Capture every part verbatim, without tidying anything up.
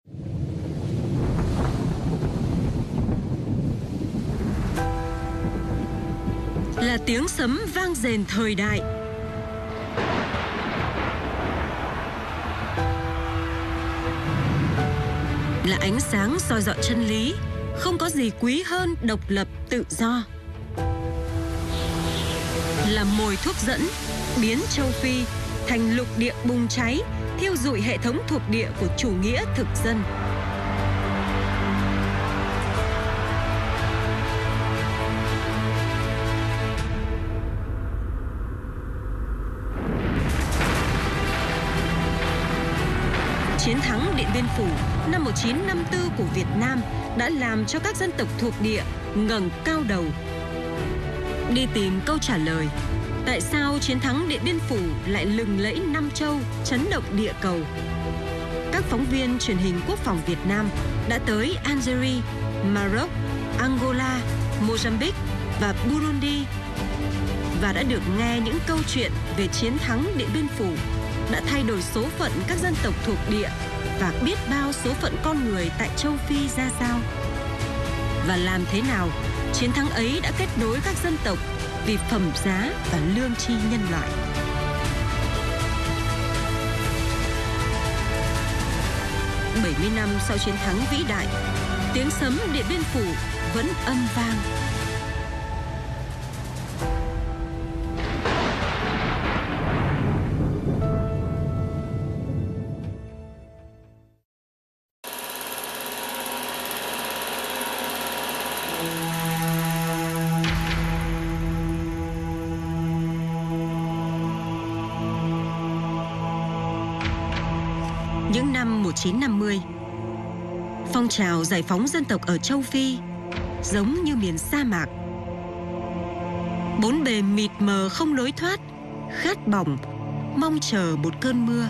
Là tiếng sấm vang rền thời đại. Là ánh sáng soi rọi chân lý, không có gì quý hơn độc lập tự do. Là mồi thuốc dẫn, biến châu Phi thành lục địa bùng cháy, thiêu rụi hệ thống thuộc địa của chủ nghĩa thực dân. Chiến thắng Điện Biên Phủ năm một nghìn chín trăm năm mươi tư của Việt Nam đã làm cho các dân tộc thuộc địa ngẩng cao đầu, đi tìm câu trả lời tại sao chiến thắng Điện Biên Phủ lại lừng lẫy năm châu, chấn động địa cầu. Các phóng viên truyền hình quốc phòng Việt Nam đã tới Algeria, Maroc, Angola, Mozambique và Burundi và đã được nghe những câu chuyện về chiến thắng Điện Biên Phủ đã thay đổi số phận các dân tộc thuộc địa và biết bao số phận con người tại châu Phi ra sao. Và làm thế nào chiến thắng ấy đã kết nối các dân tộc vì phẩm giá và lương tri nhân loại. bảy mươi năm sau chiến thắng vĩ đại, tiếng sấm Điện Biên Phủ vẫn âm vang. Những năm một nghìn chín trăm năm mươi, phong trào giải phóng dân tộc ở châu Phi giống như miền sa mạc. Bốn bề mịt mờ không lối thoát, khát bỏng, mong chờ một cơn mưa.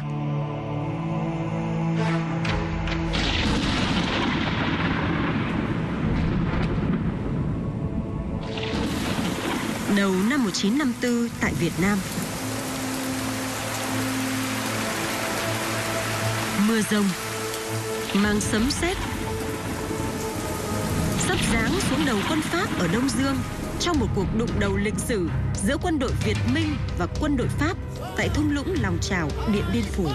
Đầu năm một nghìn chín trăm năm mươi tư tại Việt Nam, mưa rông mang sấm sét sắp giáng xuống đầu quân Pháp ở Đông Dương trong một cuộc đụng đầu lịch sử giữa quân đội Việt Minh và quân đội Pháp tại thung lũng Lòng Chảo, Điện Biên Phủ.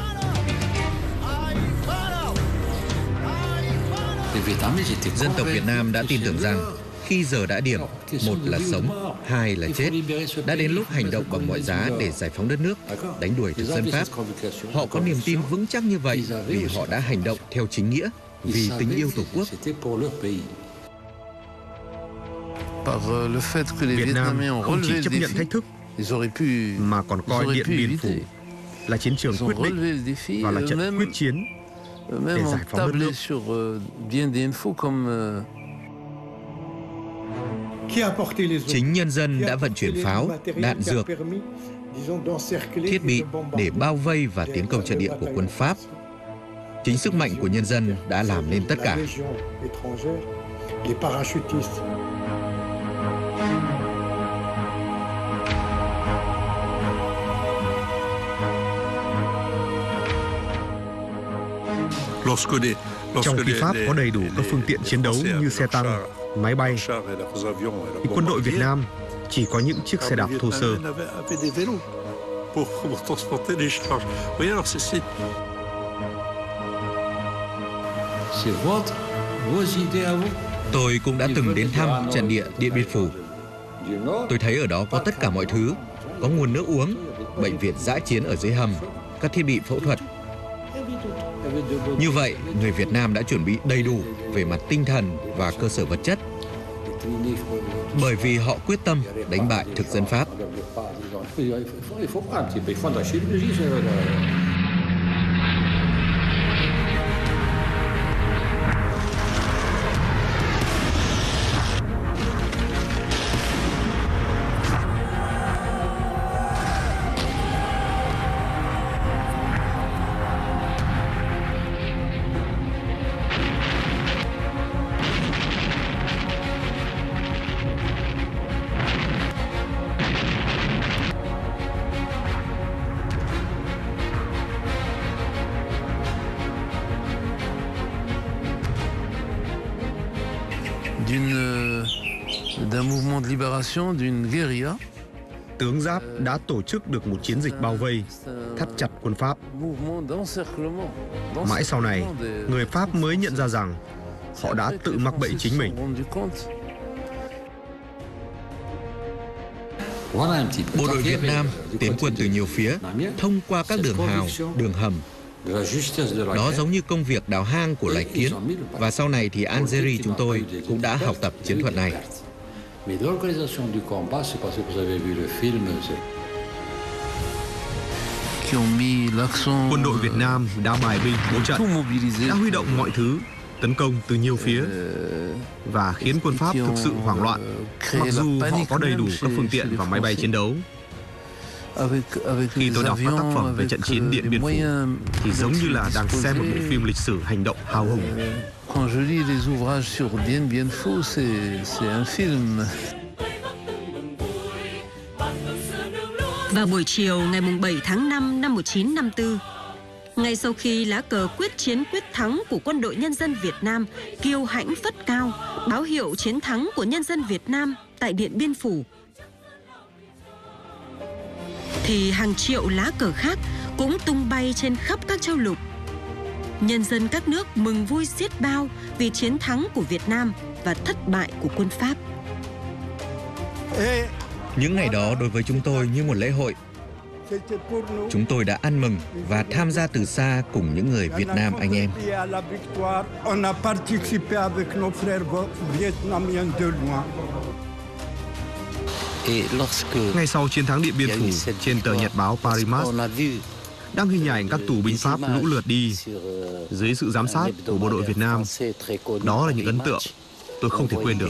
Dân tộc Việt Nam đã tin tưởng rằng khi giờ đã điểm, một là sống, hai là chết, đã đến lúc hành động bằng mọi giá để giải phóng đất nước, đánh đuổi thực dân Pháp. Họ có niềm tin vững chắc như vậy vì họ đã hành động theo chính nghĩa, vì tình yêu Tổ quốc. Việt Nam không chỉ chấp nhận thách thức, mà còn coi Điện Biên Phủ là chiến trường quyết định và là trận quyết chiến để giải phóng đất nước. Chính nhân dân đã vận chuyển pháo, đạn dược, thiết bị để bao vây và tiến công trận địa của quân Pháp. Chính sức mạnh của nhân dân đã làm nên tất cả. Trong khi Pháp có đầy đủ các phương tiện chiến đấu như xe tăng, máy bay, thì quân đội Việt Nam chỉ có những chiếc xe đạp thô sơ. Tôi cũng đã từng đến thăm trận địa Điện Biên Phủ. Tôi thấy ở đó có tất cả mọi thứ, có nguồn nước uống, bệnh viện dã chiến ở dưới hầm, các thiết bị phẫu thuật. Như vậy, người Việt Nam đã chuẩn bị đầy đủ về mặt tinh thần và cơ sở vật chất, bởi vì họ quyết tâm đánh bại thực dân Pháp. d'un mouvement de libération, d'une guérilla. Tướng Giáp đã tổ chức được một chiến dịch bao vây, thắt chặt quân Pháp. Mãi sau này, người Pháp mới nhận ra rằng họ đã tự mắc bẫy chính mình. Bộ đội Việt Nam tiến quân từ nhiều phía, thông qua các đường hào, đường hầm. Đó giống như công việc đào hang của loài kiến, và sau này thì Algeria chúng tôi cũng đã học tập chiến thuật này. Quân đội Việt Nam đã bài binh bố trận, đã huy động mọi thứ, tấn công từ nhiều phía và khiến quân Pháp thực sự hoảng loạn, mặc dù họ có đầy đủ các phương tiện và máy bay chiến đấu. Khi tôi đọc các tác phẩm về trận chiến Điện Biên Phủ thì giống như là đang xem một bộ phim lịch sử hành động hào hùng. Vào buổi chiều ngày bảy tháng năm năm một nghìn chín trăm năm mươi tư, ngay sau khi lá cờ quyết chiến quyết thắng của Quân đội Nhân dân Việt Nam kiêu hãnh phất cao, báo hiệu chiến thắng của nhân dân Việt Nam tại Điện Biên Phủ, thì hàng triệu lá cờ khác cũng tung bay trên khắp các châu lục. Nhân dân các nước mừng vui xiết bao vì chiến thắng của Việt Nam và thất bại của quân Pháp. Những ngày đó đối với chúng tôi như một lễ hội. Chúng tôi đã ăn mừng và tham gia từ xa cùng những người Việt Nam anh em. Ngay sau chiến thắng Điện Biên Phủ, trên tờ nhật báo Paris Match đăng hình ảnh các tù binh Pháp lũ lượt đi dưới sự giám sát của bộ đội Việt Nam. Đó là những ấn tượng tôi không thể quên được.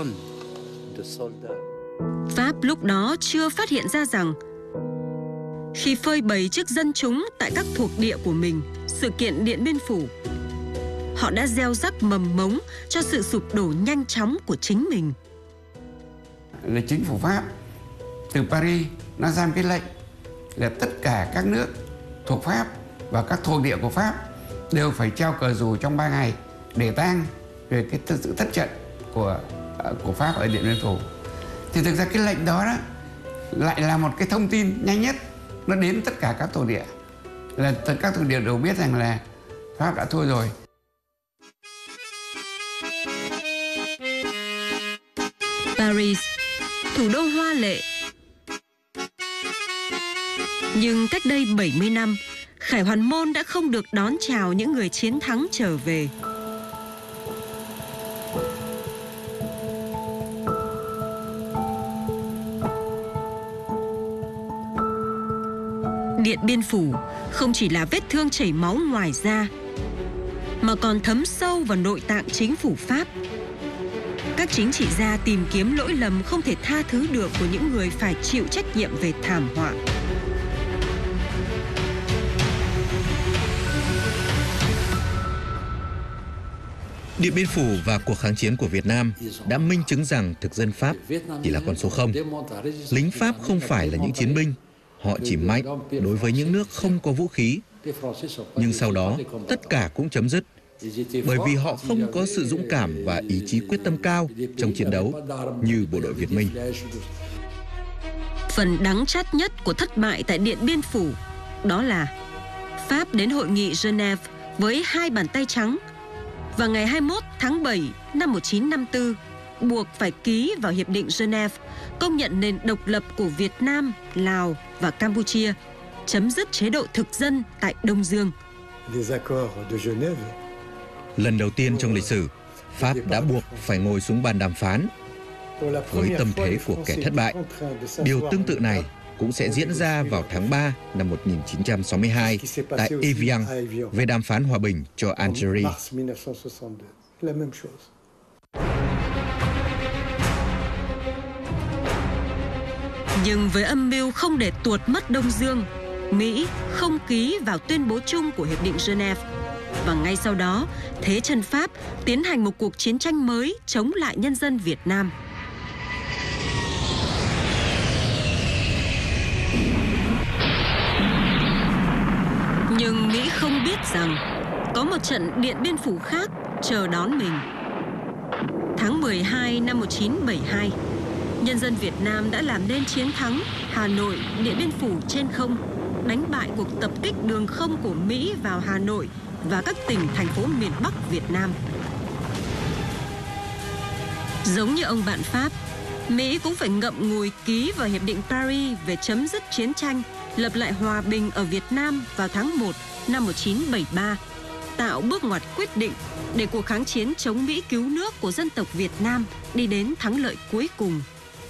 Pháp lúc đó chưa phát hiện ra rằng khi phơi bày trước dân chúng tại các thuộc địa của mình sự kiện Điện Biên Phủ, họ đã gieo rắc mầm mống cho sự sụp đổ nhanh chóng của chính mình. Là chính phủ Pháp từ Paris nó ra một cái lệnh là tất cả các nước thuộc Pháp và các thuộc địa của Pháp đều phải treo cờ dù trong ba ngày để tang về cái sự thất trận của của Pháp ở Điện Biên Phủ. Thì thực ra cái lệnh đó đó lại là một cái thông tin nhanh nhất, nó đến tất cả các thuộc địa, là tất các thuộc địa đều biết rằng là Pháp đã thua rồi. Paris, thủ đô hoa lệ. Nhưng cách đây bảy mươi năm, Khải Hoàn Môn đã không được đón chào những người chiến thắng trở về. Điện Biên Phủ không chỉ là vết thương chảy máu ngoài da, mà còn thấm sâu vào nội tạng chính phủ Pháp. Các chính trị gia tìm kiếm lỗi lầm không thể tha thứ được của những người phải chịu trách nhiệm về thảm họa. Điện Biên Phủ và cuộc kháng chiến của Việt Nam đã minh chứng rằng thực dân Pháp chỉ là con số không. Lính Pháp không phải là những chiến binh, họ chỉ mạnh đối với những nước không có vũ khí. Nhưng sau đó, tất cả cũng chấm dứt, bởi vì họ không có sự dũng cảm và ý chí quyết tâm cao trong chiến đấu như bộ đội Việt Minh. Phần đắng chát nhất của thất bại tại Điện Biên Phủ đó là Pháp đến hội nghị Geneva với hai bàn tay trắng, và ngày hai mươi mốt tháng bảy năm một nghìn chín trăm năm mươi tư buộc phải ký vào Hiệp định Geneva công nhận nền độc lập của Việt Nam, Lào và Campuchia, chấm dứt chế độ thực dân tại Đông Dương. Lần đầu tiên trong lịch sử, Pháp đã buộc phải ngồi xuống bàn đàm phán với tâm thế của kẻ thất bại. Điều tương tự này cũng sẽ diễn ra vào tháng ba năm một nghìn chín trăm sáu mươi hai tại Evian về đàm phán hòa bình cho Algeria. Nhưng với âm mưu không để tuột mất Đông Dương, Mỹ không ký vào tuyên bố chung của Hiệp định Geneva. Và ngay sau đó, thế chân Pháp tiến hành một cuộc chiến tranh mới chống lại nhân dân Việt Nam. Nhưng Mỹ không biết rằng có một trận Điện Biên Phủ khác chờ đón mình. Tháng Tháng mười hai năm một nghìn chín trăm bảy mươi hai, nhân dân Việt Nam đã làm nên chiến thắng Hà Nội, Điện Biên Phủ trên không, đánh bại cuộc tập kích đường không của Mỹ vào Hà Nội và các tỉnh, thành phố miền Bắc Việt Nam. Giống như ông bạn Pháp, Mỹ cũng phải ngậm ngùi ký vào Hiệp định Paris về chấm dứt chiến tranh, lập lại hòa bình ở Việt Nam vào tháng một năm một nghìn chín trăm bảy mươi ba, tạo bước ngoặt quyết định để cuộc kháng chiến chống Mỹ cứu nước của dân tộc Việt Nam đi đến thắng lợi cuối cùng.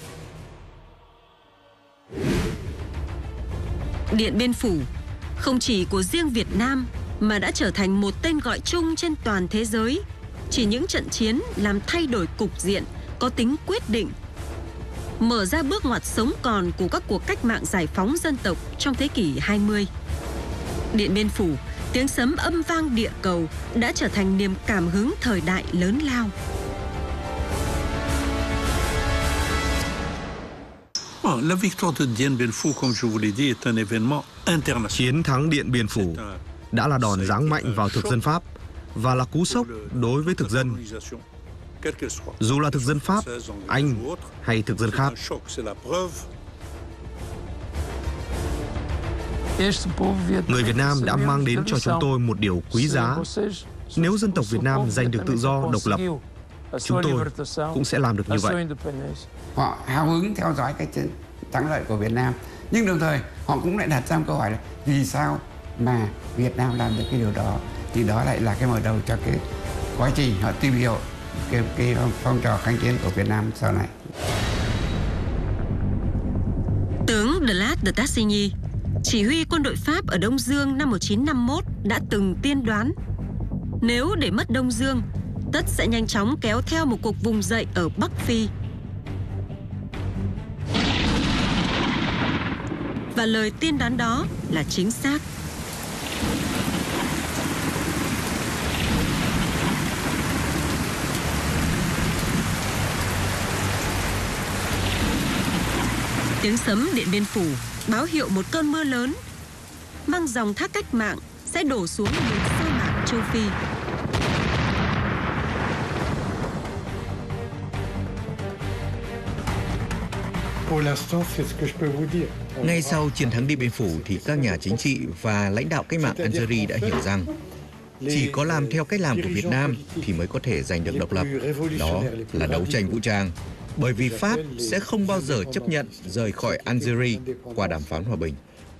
Điện Biên Phủ không chỉ của riêng Việt Nam mà đã trở thành một tên gọi chung trên toàn thế giới. Chỉ những trận chiến làm thay đổi cục diện, có tính quyết định, mở ra bước ngoặt sống còn của các cuộc cách mạng giải phóng dân tộc trong thế kỷ hai mươi. Điện Biên Phủ, tiếng sấm âm vang địa cầu, đã trở thành niềm cảm hứng thời đại lớn lao. Chiến thắng Điện Biên Phủ đã là đòn giáng mạnh vào thực dân Pháp và là cú sốc đối với thực dân, dù là thực dân Pháp, Anh hay thực dân khác. Người Việt Nam đã mang đến cho chúng tôi một điều quý giá. Nếu dân tộc Việt Nam giành được tự do, độc lập, chúng tôi cũng sẽ làm được như vậy. Họ hào hứng theo dõi cái thắng lợi của Việt Nam, nhưng đồng thời họ cũng lại đặt ra một câu hỏi là vì sao mà Việt Nam làm được cái điều đó. Thì đó lại là cái mở đầu cho cái quá trình họ tìm hiểu cái, cái phong trào kháng chiến của Việt Nam sau này. Tướng de Lat de Tassigny, chỉ huy quân đội Pháp ở Đông Dương năm một nghìn chín trăm năm mươi mốt, đã từng tiên đoán nếu để mất Đông Dương, tất sẽ nhanh chóng kéo theo một cuộc vùng dậy ở Bắc Phi. Và lời tiên đoán đó là chính xác. Tiếng sấm Điện Biên Phủ báo hiệu một cơn mưa lớn, mang dòng thác cách mạng sẽ đổ xuống miền sa mạc châu Phi. Ngay sau chiến thắng Điện Biên Phủ thì các nhà chính trị và lãnh đạo cách mạng Algeria đã hiểu rằng chỉ có làm theo cách làm của Việt Nam thì mới có thể giành được độc lập. Đó là đấu tranh vũ trang. Bởi vì Pháp sẽ không bao giờ chấp nhận rời khỏi Algeria qua đàm phán hòa bình.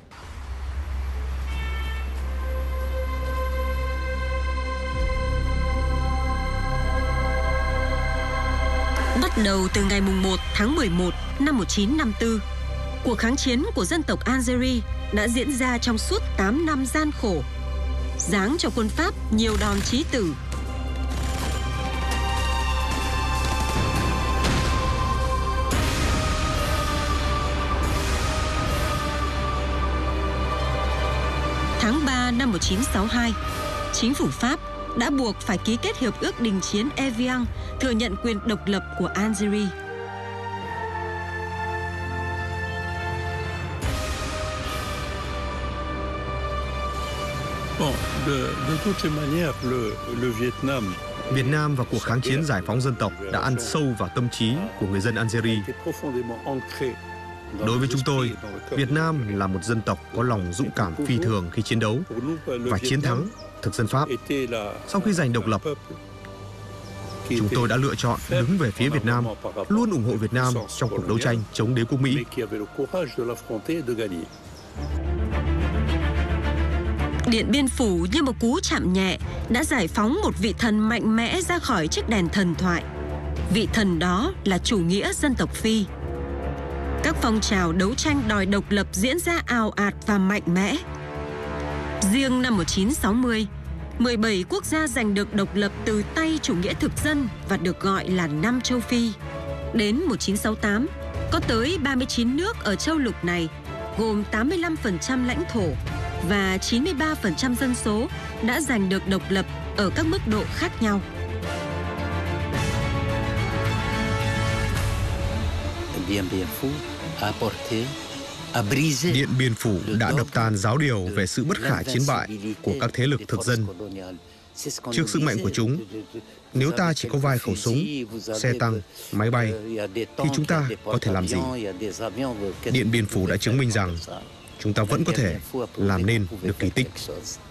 Bắt đầu từ ngày một tháng mười một năm một nghìn chín trăm năm mươi tư, cuộc kháng chiến của dân tộc Algeria đã diễn ra trong suốt tám năm gian khổ, giáng cho quân Pháp nhiều đòn chí tử. Tháng ba năm một nghìn chín trăm sáu mươi hai, chính phủ Pháp đã buộc phải ký kết hiệp ước đình chiến Evian, thừa nhận quyền độc lập của Algeria. Việt Nam và cuộc kháng chiến giải phóng dân tộc đã ăn sâu vào tâm trí của người dân Algeria. Đối với chúng tôi, Việt Nam là một dân tộc có lòng dũng cảm phi thường khi chiến đấu và chiến thắng thực dân Pháp. Sau khi giành độc lập, chúng tôi đã lựa chọn đứng về phía Việt Nam, luôn ủng hộ Việt Nam trong cuộc đấu tranh chống đế quốc Mỹ. Điện Biên Phủ như một cú chạm nhẹ đã giải phóng một vị thần mạnh mẽ ra khỏi chiếc đèn thần thoại. Vị thần đó là chủ nghĩa dân tộc Phi. Các phong trào đấu tranh đòi độc lập diễn ra ào ạt và mạnh mẽ. Riêng năm một nghìn chín trăm sáu mươi, mười bảy quốc gia giành được độc lập từ tay chủ nghĩa thực dân và được gọi là Năm châu Phi. Đến một nghìn chín trăm sáu mươi tám, có tới ba mươi chín nước ở châu lục này, gồm tám mươi lăm phần trăm lãnh thổ và chín mươi ba phần trăm dân số đã giành được độc lập ở các mức độ khác nhau. Điện Biên Phủ đã đập tan giáo điều về sự bất khả chiến bại của các thế lực thực dân. trước sức mạnh của chúng. Nếu ta chỉ có vài khẩu súng, xe tăng, máy bay, thì chúng ta có thể làm gì? Điện Biên Phủ đã chứng minh rằng chúng ta vẫn có thể làm nên được kỳ tích.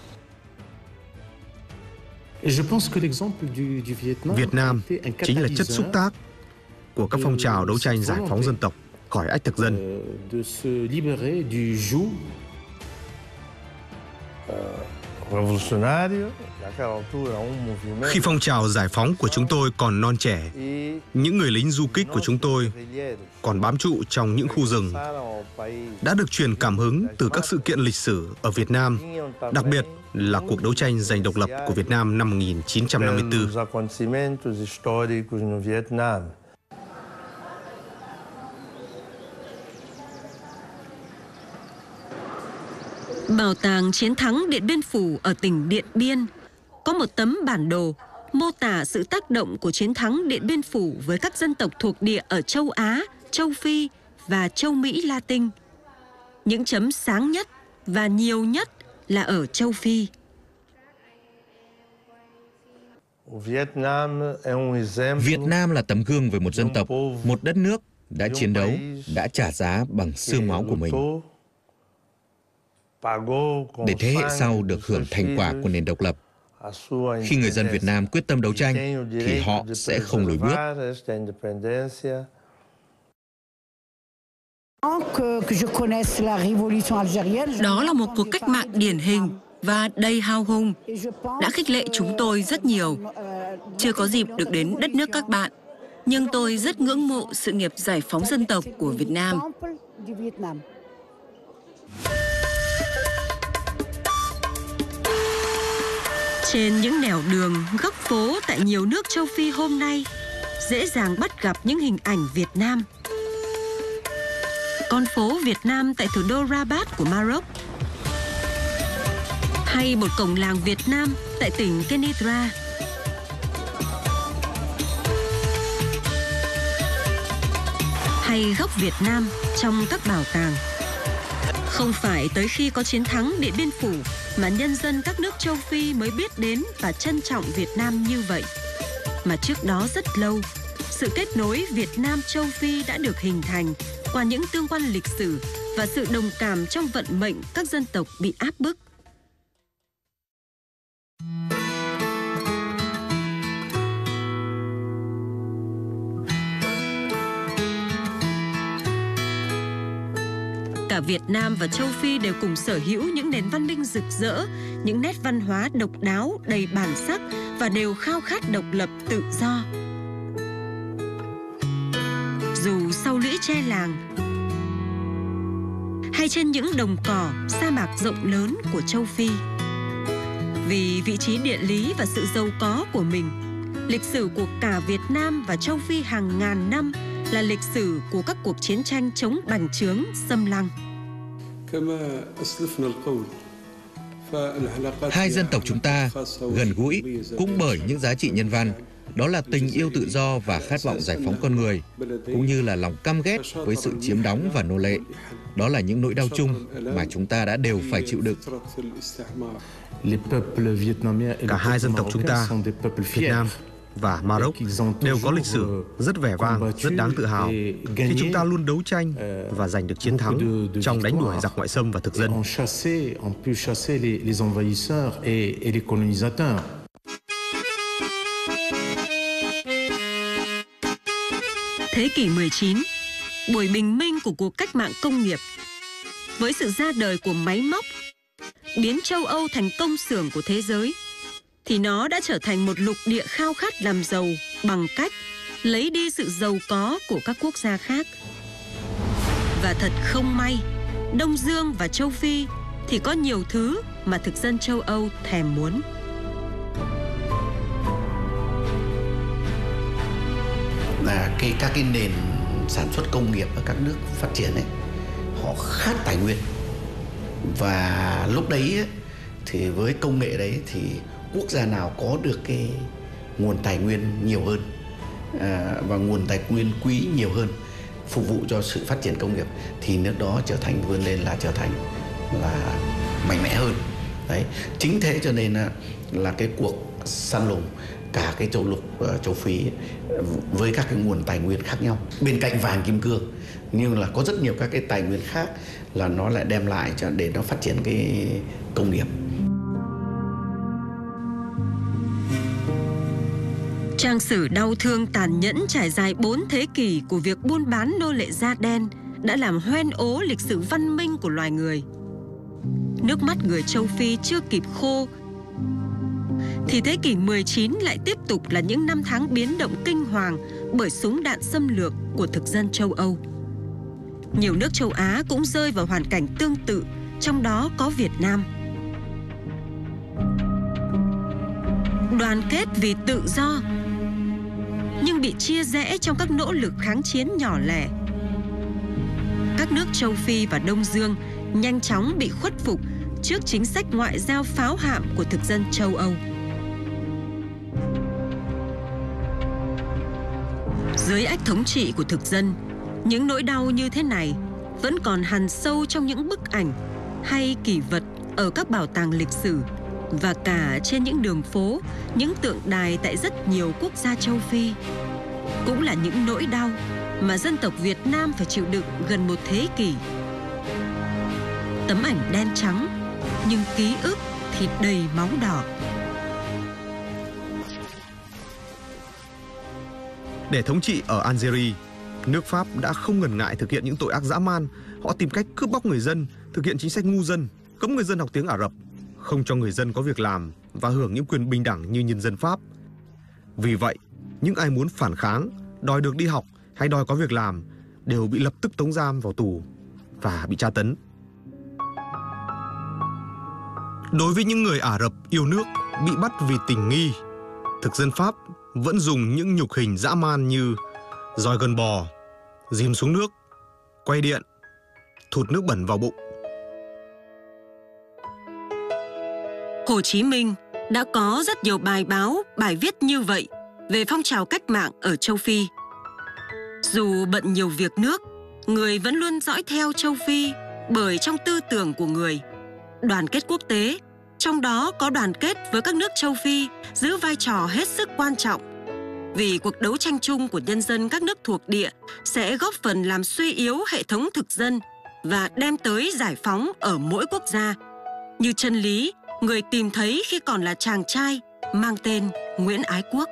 Việt Nam chính là chất xúc tác của các phong trào đấu tranh giải phóng dân tộc khỏi ách thực dân. Khi phong trào giải phóng của chúng tôi còn non trẻ, những người lính du kích của chúng tôi còn bám trụ trong những khu rừng, đã được truyền cảm hứng từ các sự kiện lịch sử ở Việt Nam, đặc biệt là cuộc đấu tranh giành độc lập của Việt Nam năm một nghìn chín trăm năm mươi tư. Bảo tàng chiến thắng Điện Biên Phủ ở tỉnh Điện Biên có một tấm bản đồ mô tả sự tác động của chiến thắng Điện Biên Phủ với các dân tộc thuộc địa ở châu Á, châu Phi và châu Mỹ Latin. Những chấm sáng nhất và nhiều nhất là ở châu Phi. Việt Nam là tấm gương về một dân tộc, một đất nước đã chiến đấu, đã trả giá bằng xương máu của mình, để thế hệ sau được hưởng thành quả của nền độc lập. Khi người dân Việt Nam quyết tâm đấu tranh, thì họ sẽ không lùi bước. Đó là một cuộc cách mạng điển hình và đầy hào hùng, đã khích lệ chúng tôi rất nhiều. Chưa có dịp được đến đất nước các bạn, nhưng tôi rất ngưỡng mộ sự nghiệp giải phóng dân tộc của Việt Nam. Trên những nẻo đường, góc phố tại nhiều nước châu Phi hôm nay, dễ dàng bắt gặp những hình ảnh Việt Nam. Con phố Việt Nam tại thủ đô Rabat của Maroc, hay một cổng làng Việt Nam tại tỉnh Kenitra. Hay góc Việt Nam trong các bảo tàng. Không phải tới khi có chiến thắng Điện Biên Phủ mà nhân dân các nước châu Phi mới biết đến và trân trọng Việt Nam như vậy. Mà trước đó rất lâu, sự kết nối Việt Nam châu Phi đã được hình thành qua những tương quan lịch sử và sự đồng cảm trong vận mệnh các dân tộc bị áp bức. Cả Việt Nam và châu Phi đều cùng sở hữu những nền văn minh rực rỡ, những nét văn hóa độc đáo, đầy bản sắc và đều khao khát độc lập tự do. Dù sau lũy tre làng hay trên những đồng cỏ, sa mạc rộng lớn của châu Phi, vì vị trí địa lý và sự giàu có của mình, lịch sử của cả Việt Nam và châu Phi hàng ngàn năm là lịch sử của các cuộc chiến tranh chống bành trướng, xâm lăng. Hai dân tộc chúng ta gần gũi cũng bởi những giá trị nhân văn, đó là tình yêu tự do và khát vọng giải phóng con người, cũng như là lòng căm ghét với sự chiếm đóng và nô lệ. Đó là những nỗi đau chung mà chúng ta đã đều phải chịu đựng. Cả hai dân tộc chúng ta, Việt Nam và Maroc, đều có lịch sử rất vẻ vang, rất đáng tự hào, khi chúng ta luôn đấu tranh và giành được chiến thắng trong đánh đuổi giặc ngoại xâm và thực dân. Thế kỷ mười chín, buổi bình minh của cuộc cách mạng công nghiệp, với sự ra đời của máy móc, biến châu Âu thành công xưởng của thế giới, thì nó đã trở thành một lục địa khao khát làm giàu bằng cách lấy đi sự giàu có của các quốc gia khác. Và thật không may, Đông Dương và châu Phi thì có nhiều thứ mà thực dân châu Âu thèm muốn. Là cái các cái nền sản xuất công nghiệp ở các nước phát triển ấy, họ khát tài nguyên, và lúc đấy ấy, thì với công nghệ đấy thì quốc gia nào có được cái nguồn tài nguyên nhiều hơn à, và nguồn tài nguyên quý nhiều hơn phục vụ cho sự phát triển công nghiệp, thì nước đó trở thành vươn lên là trở thành là mạnh mẽ hơn. Đấy, chính thế cho nên là, là cái cuộc săn lùng cả cái châu lục uh, châu Phi với các cái nguồn tài nguyên khác nhau. Bên cạnh vàng kim cương nhưng là có rất nhiều các cái tài nguyên khác là nó lại đem lại cho để nó phát triển cái công nghiệp. Trang sử đau thương tàn nhẫn trải dài bốn thế kỷ của việc buôn bán nô lệ da đen đã làm hoen ố lịch sử văn minh của loài người. Nước mắt người châu Phi chưa kịp khô thì thế kỷ mười chín lại tiếp tục là những năm tháng biến động kinh hoàng bởi súng đạn xâm lược của thực dân châu Âu. Nhiều nước châu Á cũng rơi vào hoàn cảnh tương tự, trong đó có Việt Nam. Đoàn kết vì tự do nhưng bị chia rẽ trong các nỗ lực kháng chiến nhỏ lẻ. Các nước châu Phi và Đông Dương nhanh chóng bị khuất phục trước chính sách ngoại giao pháo hạm của thực dân châu Âu. Dưới ách thống trị của thực dân, những nỗi đau như thế này vẫn còn hằn sâu trong những bức ảnh hay kỷ vật ở các bảo tàng lịch sử và cả trên những đường phố, những tượng đài tại rất nhiều quốc gia châu Phi. Cũng là những nỗi đau mà dân tộc Việt Nam phải chịu đựng gần một thế kỷ. Tấm ảnh đen trắng, nhưng ký ức thì đầy máu đỏ. Để thống trị ở Algeria, nước Pháp đã không ngần ngại thực hiện những tội ác dã man. Họ tìm cách cướp bóc người dân, thực hiện chính sách ngu dân, cấm người dân học tiếng Ả Rập, không cho người dân có việc làm và hưởng những quyền bình đẳng như nhân dân Pháp. Vì vậy, những ai muốn phản kháng, đòi được đi học hay đòi có việc làm đều bị lập tức tống giam vào tù và bị tra tấn. Đối với những người Ả Rập yêu nước bị bắt vì tình nghi, thực dân Pháp vẫn dùng những nhục hình dã man như roi gần bò, dìm xuống nước, quay điện, thụt nước bẩn vào bụng. Hồ Chí Minh đã có rất nhiều bài báo, bài viết như vậy về phong trào cách mạng ở châu Phi. Dù bận nhiều việc nước, người vẫn luôn dõi theo châu Phi bởi trong tư tưởng của người, đoàn kết quốc tế, trong đó có đoàn kết với các nước châu Phi, giữ vai trò hết sức quan trọng. Vì cuộc đấu tranh chung của nhân dân các nước thuộc địa sẽ góp phần làm suy yếu hệ thống thực dân và đem tới giải phóng ở mỗi quốc gia, như chân lý người tìm thấy khi còn là chàng trai mang tên Nguyễn Ái Quốc.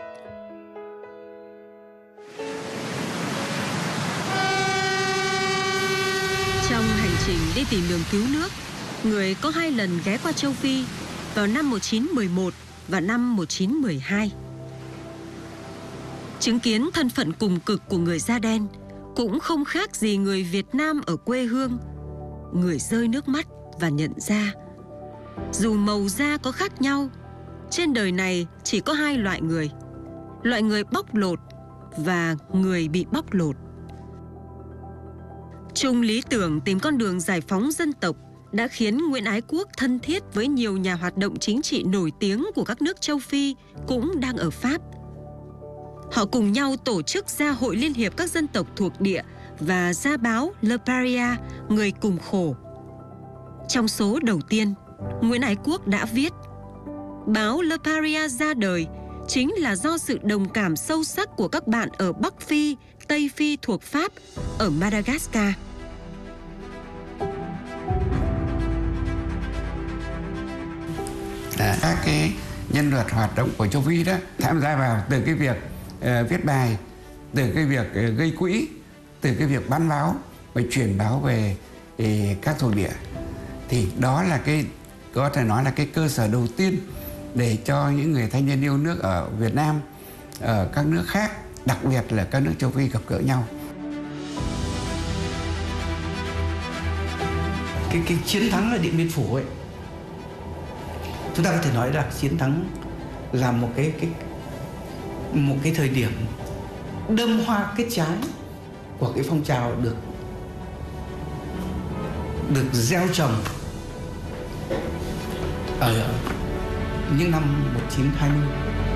Trong hành trình đi tìm đường cứu nước, người có hai lần ghé qua châu Phi vào năm một nghìn chín trăm mười một và năm một nghìn chín trăm mười hai. Chứng kiến thân phận cùng cực của người da đen cũng không khác gì người Việt Nam ở quê hương. Người rơi nước mắt và nhận ra, dù màu da có khác nhau, trên đời này chỉ có hai loại người: loại người bóc lột và người bị bóc lột. Chung lý tưởng tìm con đường giải phóng dân tộc đã khiến Nguyễn Ái Quốc thân thiết với nhiều nhà hoạt động chính trị nổi tiếng của các nước châu Phi cũng đang ở Pháp. Họ cùng nhau tổ chức ra Hội Liên hiệp các dân tộc thuộc địa và ra báo Le Paria, Người cùng khổ. Trong số đầu tiên, Nguyễn Ái Quốc đã viết: báo Le Paria ra đời chính là do sự đồng cảm sâu sắc của các bạn ở Bắc Phi, Tây Phi thuộc Pháp, ở Madagascar. À, các cái nhân vật hoạt động của châu Phi đó tham gia vào từ cái việc uh, viết bài, từ cái việc uh, gây quỹ, từ cái việc bán báo và truyền báo về uh, các thuộc địa, thì đó là cái có thể nói là cái cơ sở đầu tiên để cho những người thanh niên yêu nước ở Việt Nam, ở các nước khác, đặc biệt là các nước châu Phi gặp gỡ nhau. Cái, cái chiến thắng ở Điện Biên Phủ ấy, chúng ta có thể nói là chiến thắng là một cái cái một cái thời điểm đơm hoa kết trái của cái phong trào được được gieo trồng ở những năm một nghìn chín trăm hai mươi.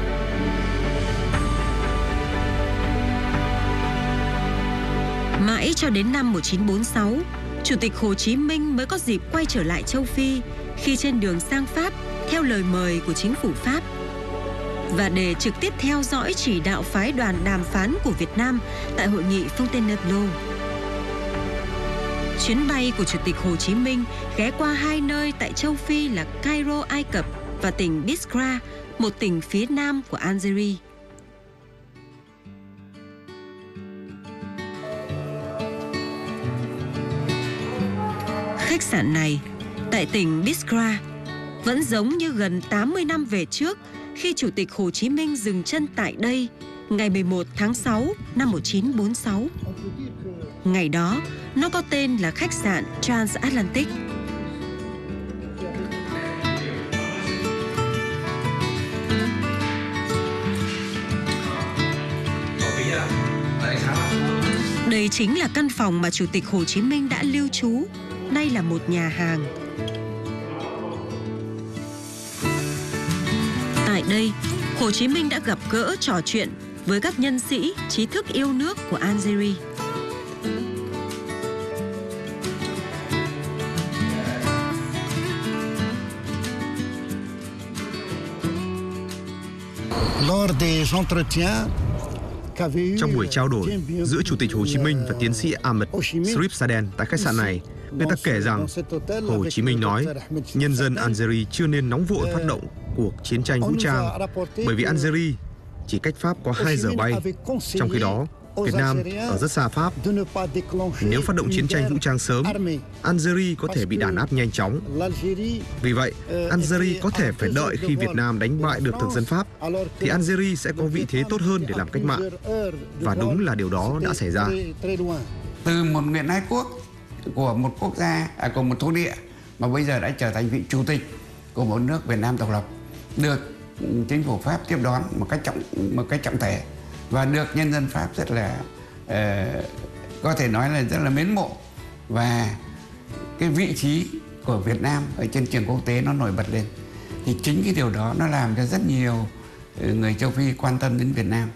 Mãi cho đến năm một nghìn chín trăm bốn mươi sáu, Chủ tịch Hồ Chí Minh mới có dịp quay trở lại châu Phi khi trên đường sang Pháp theo lời mời của chính phủ Pháp. Và để trực tiếp theo dõi chỉ đạo phái đoàn đàm phán của Việt Nam tại hội nghị Fontainebleau. Chuyến bay của Chủ tịch Hồ Chí Minh ghé qua hai nơi tại châu Phi là Cairo, Ai Cập và tỉnh Biskra, một tỉnh phía nam của Algeria. Khách sạn này tại tỉnh Biskra vẫn giống như gần tám mươi năm về trước khi Chủ tịch Hồ Chí Minh dừng chân tại đây ngày mười một tháng sáu năm một nghìn chín trăm bốn mươi sáu. Ngày đó, nó có tên là khách sạn Transatlantic. Đây chính là căn phòng mà Chủ tịch Hồ Chí Minh đã lưu trú, nay là một nhà hàng. Tại đây, Hồ Chí Minh đã gặp gỡ trò chuyện với các nhân sĩ, trí thức yêu nước của Algeria. Trong buổi trao đổi giữa Chủ tịch Hồ Chí Minh và tiến sĩ Ahmed Sharif Saden tại khách sạn này, người ta kể rằng Hồ Chí Minh nói nhân dân Algeria chưa nên nóng vội phát động cuộc chiến tranh vũ trang, bởi vì Algeria chỉ cách Pháp có hai giờ bay, trong khi đó Việt Nam ở rất xa Pháp. Nếu phát động chiến tranh vũ trang sớm, Algeria có thể bị đàn áp nhanh chóng. Vì vậy, Algeria có thể phải đợi khi Việt Nam đánh bại được thực dân Pháp, thì Algeria sẽ có vị thế tốt hơn để làm cách mạng. Và đúng là điều đó đã xảy ra. Từ một miền Ái quốc của một quốc gia, à, của một thổ địa mà bây giờ đã trở thành vị chủ tịch của một nước Việt Nam độc lập, được chính phủ Pháp tiếp đón một cách trọng một cách trọng thể và được nhân dân Pháp rất là uh, có thể nói là rất là mến mộ, và cái vị trí của Việt Nam ở trên trường quốc tế nó nổi bật lên. Thì chính cái điều đó nó làm cho rất nhiều người châu Phi quan tâm đến Việt Nam.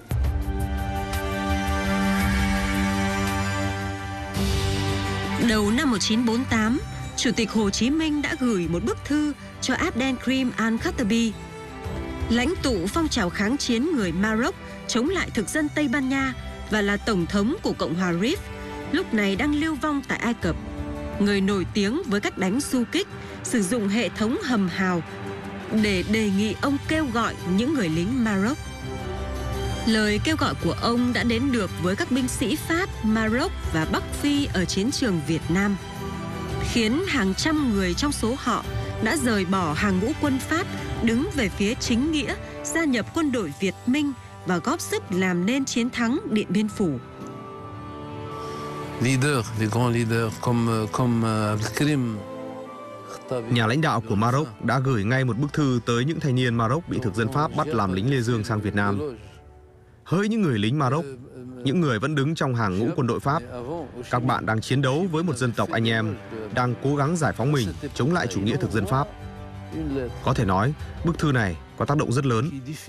Đầu năm một nghìn chín trăm bốn mươi tám, Chủ tịch Hồ Chí Minh đã gửi một bức thư cho Abdelkrim Al-Khattabi, lãnh tụ phong trào kháng chiến người Maroc chống lại thực dân Tây Ban Nha và là tổng thống của Cộng hòa Rif, lúc này đang lưu vong tại Ai Cập, người nổi tiếng với cách đánh du kích, sử dụng hệ thống hầm hào để đề nghị ông kêu gọi những người lính Maroc. Lời kêu gọi của ông đã đến được với các binh sĩ Pháp, Maroc và Bắc Phi ở chiến trường Việt Nam, khiến hàng trăm người trong số họ đã rời bỏ hàng ngũ quân Pháp, đứng về phía chính nghĩa, gia nhập quân đội Việt Minh và góp sức làm nên chiến thắng Điện Biên Phủ. Leader, les grands leaders comme comme Abdelkrim. Nhà lãnh đạo của Maroc đã gửi ngay một bức thư tới những thanh niên Maroc bị thực dân Pháp bắt làm lính Lê Dương sang Việt Nam. Hỡi những người lính Maroc, những người vẫn đứng trong hàng ngũ quân đội Pháp, các bạn đang chiến đấu với một dân tộc anh em, đang cố gắng giải phóng mình, chống lại chủ nghĩa thực dân Pháp. Có thể nói, bức thư này có tác động rất lớn.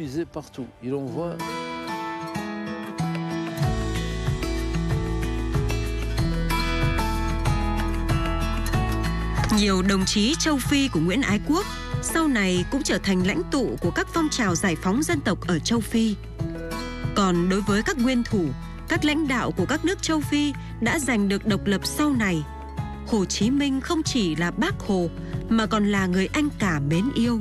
Nhiều đồng chí châu Phi của Nguyễn Ái Quốc sau này cũng trở thành lãnh tụ của các phong trào giải phóng dân tộc ở châu Phi. Còn đối với các nguyên thủ, các lãnh đạo của các nước châu Phi đã giành được độc lập sau này, Hồ Chí Minh không chỉ là Bác Hồ mà còn là người anh cả mến yêu.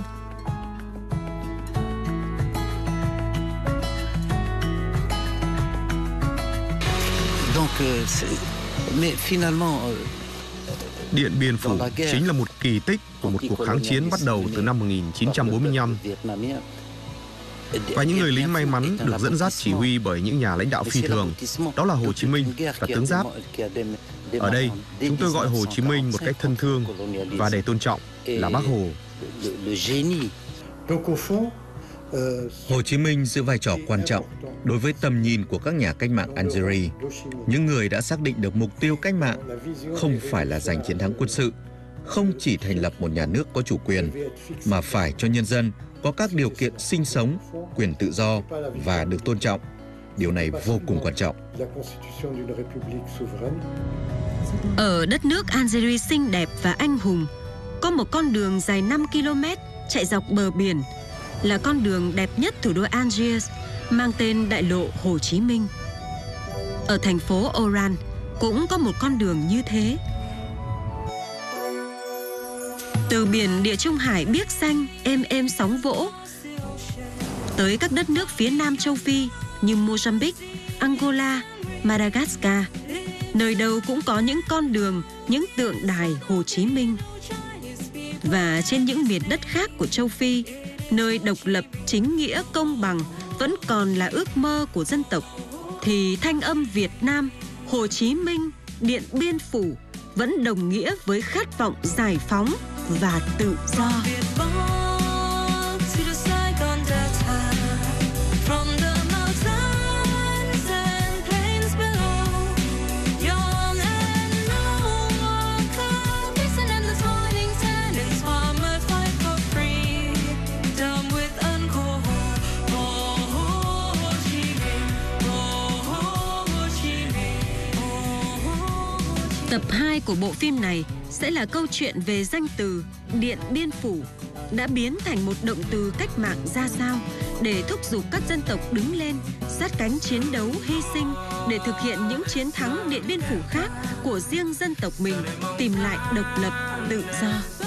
Điện Biên Phủ chính là một kỳ tích của một cuộc kháng chiến bắt đầu từ năm một nghìn chín trăm bốn mươi lăm. Và những người lính may mắn được dẫn dắt chỉ huy bởi những nhà lãnh đạo phi thường, đó là Hồ Chí Minh và tướng Giáp. Ở đây, chúng tôi gọi Hồ Chí Minh một cách thân thương và đầy tôn trọng là Bác Hồ. Hồ Chí Minh giữ vai trò quan trọng đối với tầm nhìn của các nhà cách mạng Algeria, những người đã xác định được mục tiêu cách mạng không phải là giành chiến thắng quân sự, không chỉ thành lập một nhà nước có chủ quyền, mà phải cho nhân dân có các điều kiện sinh sống, quyền tự do và được tôn trọng. Điều này vô cùng quan trọng. Ở đất nước Algeria xinh đẹp và anh hùng, có một con đường dài năm ki lô mét chạy dọc bờ biển, là con đường đẹp nhất thủ đô Algiers, mang tên đại lộ Hồ Chí Minh. Ở thành phố Oran cũng có một con đường như thế. Từ biển Địa Trung Hải biếc xanh êm êm sóng vỗ tới các đất nước phía nam châu Phi như Mozambique, Angola, Madagascar, nơi đâu cũng có những con đường, những tượng đài Hồ Chí Minh. Và trên những miền đất khác của châu Phi, nơi độc lập, chính nghĩa, công bằng vẫn còn là ước mơ của dân tộc, thì thanh âm Việt Nam, Hồ Chí Minh, Điện Biên Phủ vẫn đồng nghĩa với khát vọng giải phóng và tự do. Tập hai của bộ phim này sẽ là câu chuyện về danh từ Điện Biên Phủ đã biến thành một động từ cách mạng ra sao để thúc giục các dân tộc đứng lên, sát cánh chiến đấu, hy sinh để thực hiện những chiến thắng Điện Biên Phủ khác của riêng dân tộc mình, tìm lại độc lập, tự do.